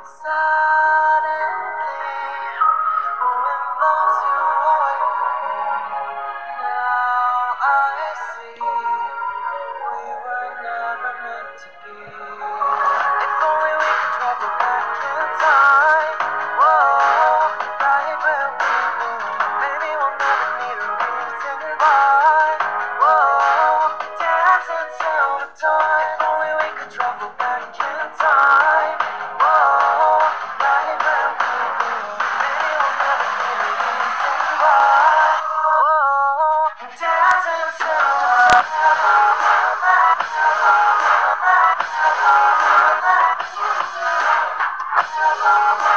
Suddenly, the wind blows you away. Now I see we were never meant to be. If only we could travel back in time. Whoa, right where we belong. Maybe we'll never need a reason why. Whoa, dance until the dawn. If only we could travel back in time. Whoa, right where we belong. Maybe we'll never need a reason why. Whoa, dance until the dawn.